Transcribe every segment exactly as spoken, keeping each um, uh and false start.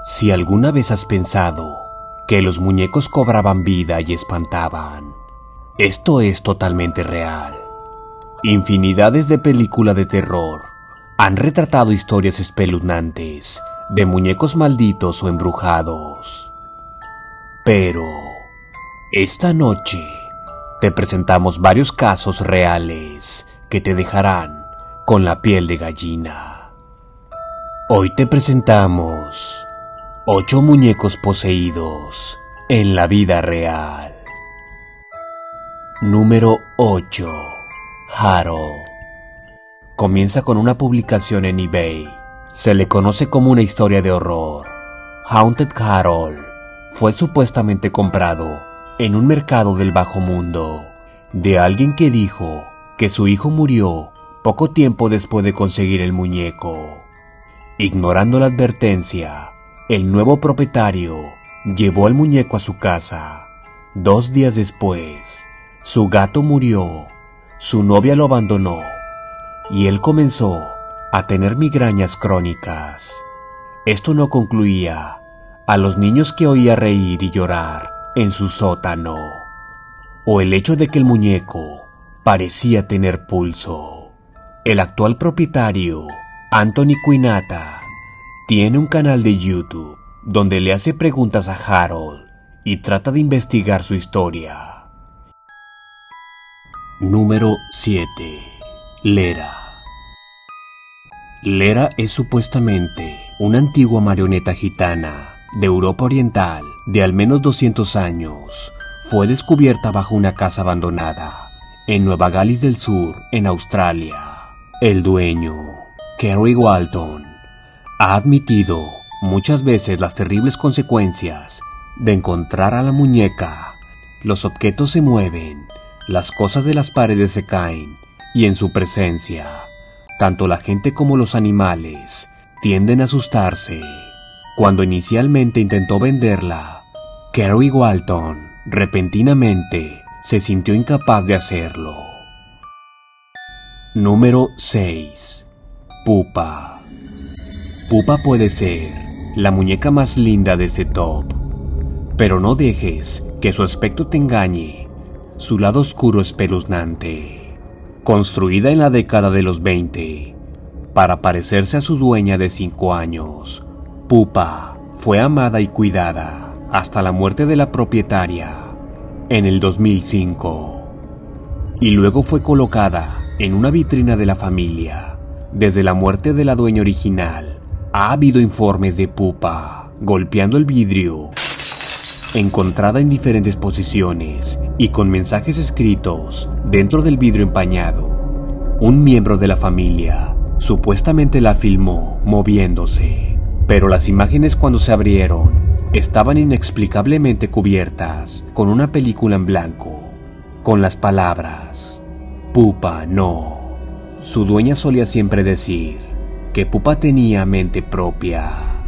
Si alguna vez has pensado que los muñecos cobraban vida y espantaban, esto es totalmente real. Infinidades de películas de terror han retratado historias espeluznantes de muñecos malditos o embrujados. Pero esta noche te presentamos varios casos reales que te dejarán con la piel de gallina. Hoy te presentamos ocho muñecos poseídos en la vida real. Número ocho. Harold. Comienza con una publicación en eBay. Se le conoce como una historia de horror. Haunted Harold fue supuestamente comprado en un mercado del bajo mundo de alguien que dijo que su hijo murió poco tiempo después de conseguir el muñeco. Ignorando la advertencia, el nuevo propietario llevó al muñeco a su casa. Dos días después, su gato murió, su novia lo abandonó y él comenzó a tener migrañas crónicas. Esto no concluía a los niños que oía reír y llorar en su sótano, o el hecho de que el muñeco parecía tener pulso. El actual propietario, Anthony Quinata, tiene un canal de YouTube donde le hace preguntas a Harold y trata de investigar su historia. Número siete. Lera. Lera es supuestamente una antigua marioneta gitana de Europa Oriental de al menos doscientos años. Fue descubierta bajo una casa abandonada en Nueva Gales del Sur, en Australia. El dueño, Kerry Walton, ha admitido muchas veces las terribles consecuencias de encontrar a la muñeca. Los objetos se mueven, las cosas de las paredes se caen, y en su presencia, tanto la gente como los animales tienden a asustarse. Cuando inicialmente intentó venderla, Kerry Walton repentinamente se sintió incapaz de hacerlo. Número seis. Pupa. Pupa puede ser la muñeca más linda de este top, pero no dejes que su aspecto te engañe. Su lado oscuro es espeluznante. Construida en la década de los veinte para parecerse a su dueña de cinco años, Pupa fue amada y cuidada hasta la muerte de la propietaria en el dos mil cinco, y luego fue colocada en una vitrina de la familia. Desde la muerte de la dueña original, ha habido informes de Pupa golpeando el vidrio, encontrada en diferentes posiciones y con mensajes escritos dentro del vidrio empañado. Un miembro de la familia supuestamente la filmó moviéndose, pero las imágenes cuando se abrieron estaban inexplicablemente cubiertas con una película en blanco, con las palabras "Pupa no". Su dueña solía siempre decir que Pupa tenía mente propia.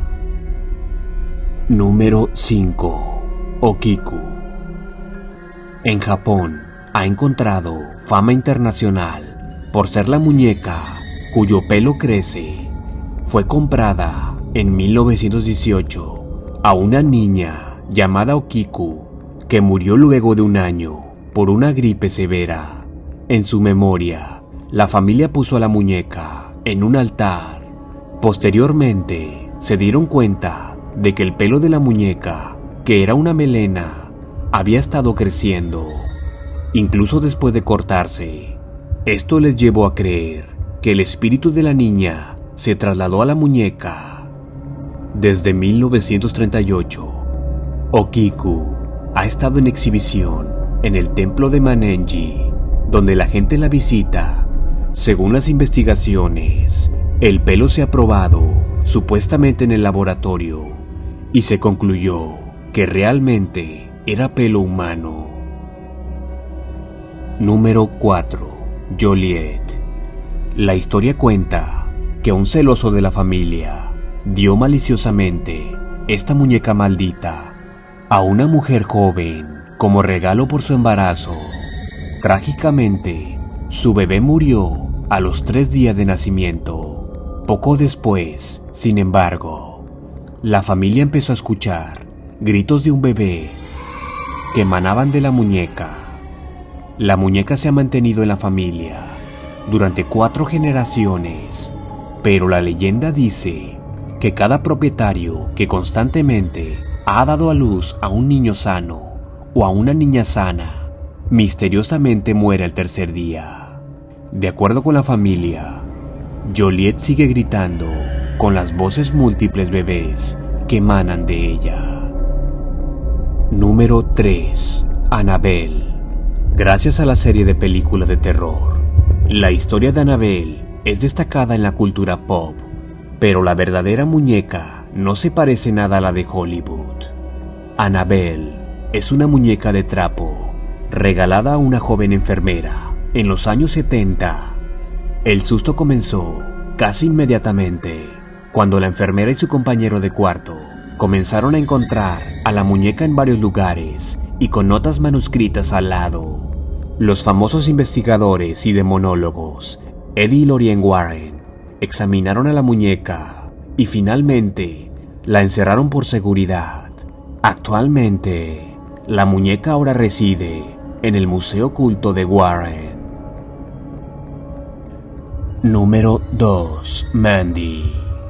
Número cinco. Okiku. En Japón ha encontrado fama internacional por ser la muñeca cuyo pelo crece. Fue comprada en mil novecientos dieciocho a una niña llamada Okiku, que murió luego de un año por una gripe severa. En su memoria, la familia puso a la muñeca en un altar. Posteriormente, se dieron cuenta de que el pelo de la muñeca, que era una melena, había estado creciendo, incluso después de cortarse. Esto les llevó a creer que el espíritu de la niña se trasladó a la muñeca. Desde mil novecientos treinta y ocho, Okiku ha estado en exhibición en el templo de Manenji, donde la gente la visita. Según las investigaciones, el pelo se ha probado supuestamente en el laboratorio y se concluyó que realmente era pelo humano. Número cuatro. Joliet. La historia cuenta que un celoso de la familia dio maliciosamente esta muñeca maldita a una mujer joven como regalo por su embarazo. Trágicamente, su bebé murió a los tres días de nacimiento. Poco después, sin embargo, la familia empezó a escuchar gritos de un bebé que emanaban de la muñeca. La muñeca se ha mantenido en la familia durante cuatro generaciones, pero la leyenda dice que cada propietario que constantemente ha dado a luz a un niño sano o a una niña sana, misteriosamente muere el tercer día. De acuerdo con la familia, Joliet sigue gritando con las voces múltiples bebés que emanan de ella. Número tres. Annabelle. Gracias a la serie de películas de terror, la historia de Annabelle es destacada en la cultura pop, pero la verdadera muñeca no se parece nada a la de Hollywood. Annabelle es una muñeca de trapo regalada a una joven enfermera en los años setenta. El susto comenzó casi inmediatamente cuando la enfermera y su compañero de cuarto comenzaron a encontrar a la muñeca en varios lugares y con notas manuscritas al lado. Los famosos investigadores y demonólogos Eddie y Lorraine Warren examinaron a la muñeca y finalmente la encerraron por seguridad. Actualmente, la muñeca ahora reside en el Museo Oculto de Warren. Número dos. Mandy.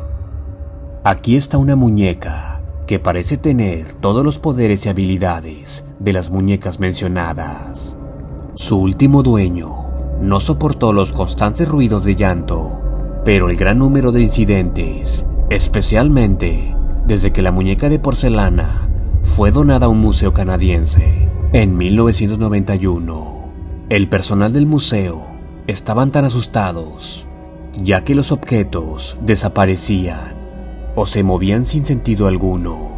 Aquí está una muñeca que parece tener todos los poderes y habilidades de las muñecas mencionadas. Su último dueño no soportó los constantes ruidos de llanto, pero el gran número de incidentes, especialmente desde que la muñeca de porcelana fue donada a un museo canadiense en mil novecientos noventa y uno. El personal del museo estaban tan asustados, ya que los objetos desaparecían o se movían sin sentido alguno.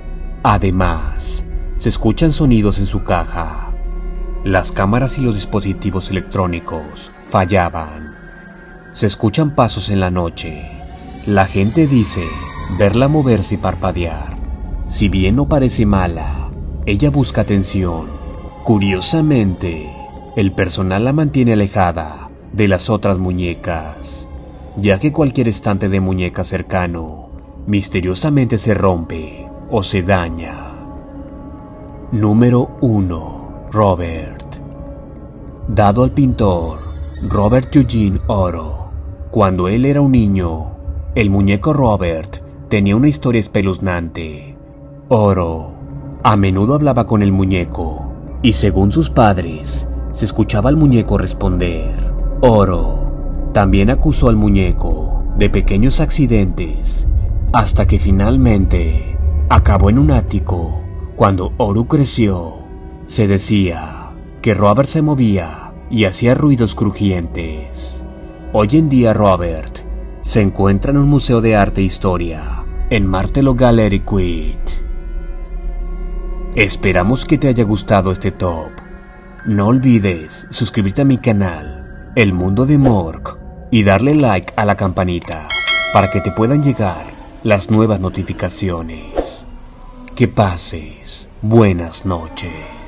Además, se escuchan sonidos en su caja. Las cámaras y los dispositivos electrónicos fallaban. Se escuchan pasos en la noche. La gente dice verla moverse y parpadear. Si bien no parece mala, ella busca atención. Curiosamente, el personal la mantiene alejada de las otras muñecas, ya que cualquier estante de muñeca cercano misteriosamente se rompe o se daña. Número uno. Robert. Dado al pintor Robert Eugene Oro, cuando él era un niño, el muñeco Robert tenía una historia espeluznante. Oro a menudo hablaba con el muñeco y, según sus padres, se escuchaba al muñeco responder. Oro también acusó al muñeco de pequeños accidentes, hasta que finalmente acabó en un ático. Cuando Oro creció, se decía que Robert se movía y hacía ruidos crujientes. Hoy en día Robert se encuentra en un museo de arte e historia en Martello Gallery, Queet. Esperamos que te haya gustado este top. No olvides suscribirte a mi canal El Mundo de Mork y darle like a la campanita para que te puedan llegar las nuevas notificaciones. Que pases buenas noches.